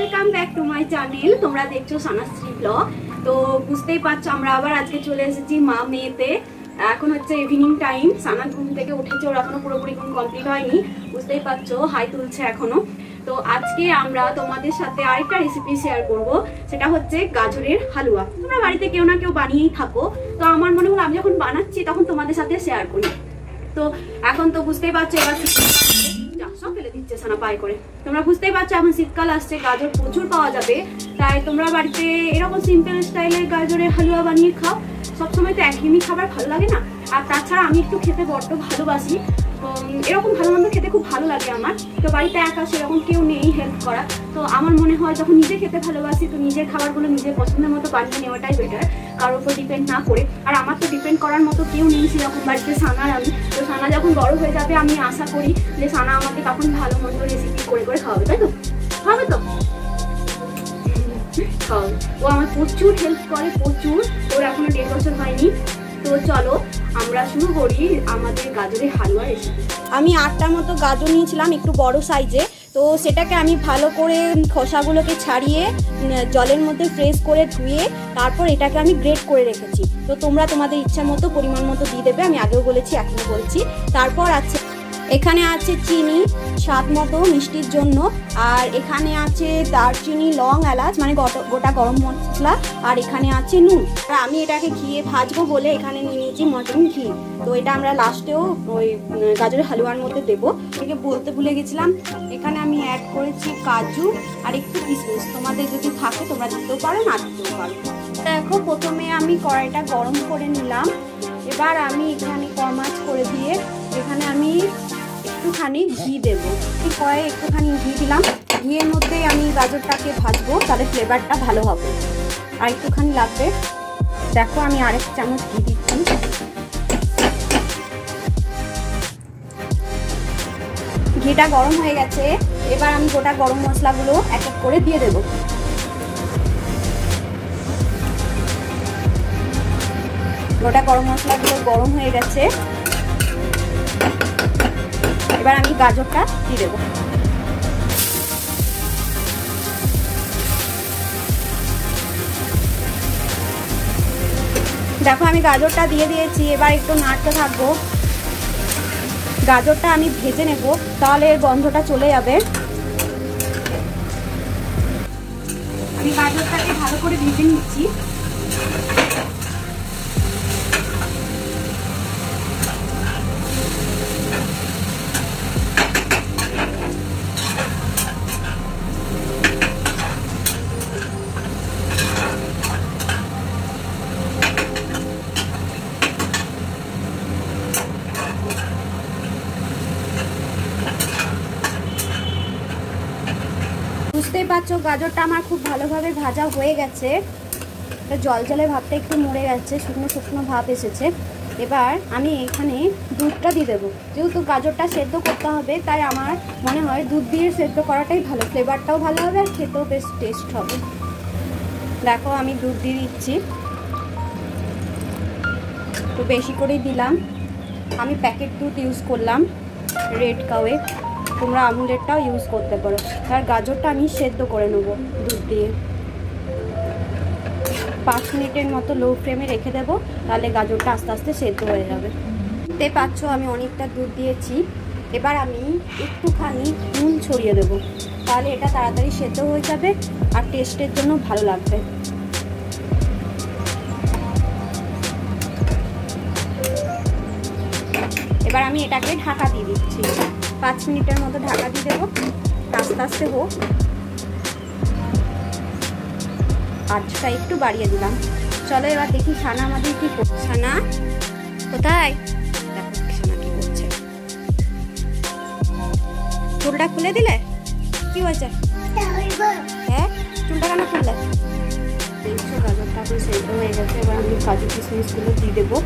Welcome back to my channel. তোমরা দেখছো সানাশ্রী blog. তো বুঝতেই পারছো আমরা আবার আজকে চলে এসেছি মা মেয়েতে। এখন হচ্ছে ইভিনিং টাইম, সানা ঘুম থেকে উঠেছে, ওর এখনো পুরোপুরি ঘুম কমপ্লিট হয়নি, বুঝতেই পারছো হাই তুলছে এখনো। তো আজকে আমরা তোমাদের সাথে আরেকটা রেসিপি শেয়ার করব, সেটা হচ্ছে গাজরের হালুয়া। তোমরা বাড়িতে কেউ না কেউ বানিয়েই থাকো, তো আমার মনে হলো আমি যখন বানাচ্ছি তখন তোমাদের সাথে শেয়ার করি। তো এখন তো বুঝতেই পারছো এবার সব ফেলে দিচ্ছে সানা পায়ে করে। তোমরা বুঝতেই পারছো এখন শীতকাল আসছে, গাজর প্রচুর পাওয়া যাবে, তাই তোমরা বাড়িতে এরকম সিম্পল স্টাইলের গাজরের হালুয়া বানিয়ে খাও। সবসময় তো একঘেয়েমি খাবার ভালো লাগে না, আর তাছাড়া আমি একটু খেতে বড্ড ভালোবাসি, এরকম ভালো মন্দ খেতে খুব ভালো লাগে আমার। তো বাড়িতে একা সেরকম কেউ নেই হেল্প করা, তো আমার মনে হয় যখন নিজে খেতে ভালোবাসি তো নিজের খাবারগুলো নিজের পছন্দের মতো বানিয়ে নেওয়াটাই বেটার, কারোর উপর ডিপেন্ড না করে। আর আমার তো ডিপেন্ড করার মতো কেউ নেই সেরকম বাড়িতে, সানার আমি। তো সানা যখন বড় হয়ে যাবে আমি আশা করি যে সানা আমাকে তখন ভালো মন্দ রেসিপি করে করে খাওয়াবে, তাই তো? হবে তো? ও আমার প্রচুর হেল্প করে, প্রচুর। ওর এখনো 1.5 বছর হয়নি। তো চলো আমরা শুরু করি আমাদের গাজরের হালুয়া রেসিপি। আমি 8টা মতো গাজর নিয়েছিলাম, একটু বড় সাইজে। তো সেটাকে আমি ভালো করে খোসাগুলোকে ছাড়িয়ে জলের মধ্যে ফ্রেশ করে ধুয়ে তারপর এটাকে আমি গ্রেট করে রেখেছি। তো তোমরা তোমাদের ইচ্ছা মতো পরিমাণ মতো দিয়ে দেবে, আমি আগেও বলেছি এখনও বলছি। তারপর আছে এখানে আছে চিনি স্বাদ মতো মিষ্টির জন্য, আর এখানে আছে দারচিনি, লং, এলাচ মানে গোটা গরম মশলা, আর এখানে আছে নুন। আর আমি এটাকে ঘিয়ে ভাজবো বলে এখানে নিয়ে নিয়েছি মটন ঘি। তো এটা আমরা লাস্টেও ওই গাজরের হালুয়ার মধ্যে দেবো। এটাকে বলতে ভুলে গেছিলাম, এখানে আমি অ্যাড করেছি কাজু আর একটু কিশমিশ। তোমাদের যদি থাকে তোমরা দিতেও পারো, না দিতেও পারো। দেখো প্রথমে আমি কড়াইটা গরম করে নিলাম। এবার আমি এখানে কম আঁচ করে দিয়ে এখানে আমি একটুখানি ঘি দেবো। এই কড়াইয়ে একটুখানি ঘি দিলাম, ঘিয়ের মধ্যেই আমি গাজরটাকে ভাজবো, তাহলে ফ্লেভারটা ভালো হবে। আর একটুখানি লাগবে, দেখো আমি আরেক চামচ ঘি দিচ্ছি। ঘিটা গরম হয়ে গেছে, এবার আমি গোটা গরম মশলাগুলো এক এক করে দিয়ে দেবো। গোটা গরম মশলাগুলো গরম হয়ে গেছে, এবার আমি গাজরটা দিয়ে দেবো। দেখো আমি গাজরটা দিয়ে দিয়েছি, এবার একটু নাড়তে থাকবো। গাজরটা আমি ভেজে নেব, তাহলে এর গন্ধটা চলে যাবে। আমি গাজরটাকে ভালো করে ভেজে নিচ্ছি। বুঝতেই পারছো গাজরটা আমার খুব ভালোভাবে ভাজা হয়ে গেছে, জল জলে ভাবটা একটু মরে গেছে, শুকনো শুকনো ভাব এসেছে। এবার আমি এখানে দুধটা দিয়ে দেবো। যেহেতু গাজরটা সেদ্ধ করতে হবে, তাই আমার মনে হয় দুধ দিয়ে সেদ্ধ করাটাই ভালো, ফ্লেভারটাও ভালো হবে আর খেতেও বেশ টেস্ট হবে। দেখো আমি দুধ দিয়ে দিচ্ছি, একটু বেশি করেই দিলাম। আমি প্যাকেট দুধ ইউজ করলাম, রেড কাউয়ে, তোমরা আমুলেরটাও ইউজ করতে পারো। আর গাজরটা আমি সেদ্ধ করে নেবো দুধ দিয়ে। 5 মিনিটের মতো লো ফ্লেমে রেখে দেবো, তাহলে গাজরটা আস্তে আস্তে সেদ্ধ হয়ে যাবে। দেখতে পাচ্ছ আমি অনেকটা দুধ দিয়েছি, এবার আমি একটুখানি নুন ছড়িয়ে দেবো, তাহলে এটা তাড়াতাড়ি সেদ্ধ হয়ে যাবে আর টেস্টের জন্য ভালো লাগবে। এবার আমি এটাকে ঢাকা দিয়ে দিচ্ছি, 5 মিনিটের মতো ঢাকা দিয়ে দেবো, আস্তে আস্তে হোক। আঁচটা একটু বাড়িয়ে দিলাম। চলো এবার দেখি সানা আমাদের কি করছে। সানা কোথায়? দেখো সানা কি করছে। চুলটা খুলে দিলে? কি হয়েছে? হ্যাঁ চুলটা কেন খুললে? দেখছো গাজরটা বেশ সেদ্ধ হয়ে গেছে, এবার আমি কাজু কিশমিশগুলো দিয়ে দেবো।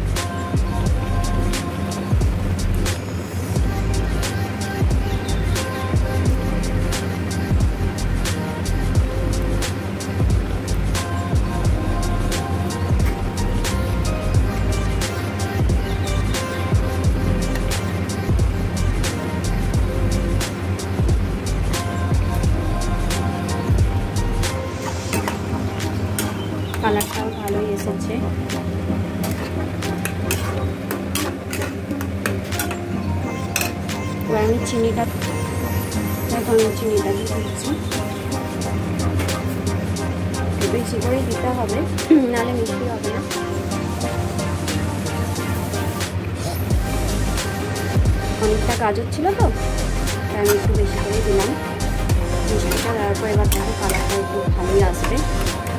কালারটাও ভালোই এসেছে। এবার আমি চিনিটা দিয়ে দিচ্ছি। বেশি করে দিতে হবে, নাহলে মিষ্টি হবে না। অনেকটা গাজর ছিল তো, তাই আমি একটু বেশি করে দিলাম মিষ্টিটা। তারপর এবার দেখো কালারটা একটু ভালোই আসবে।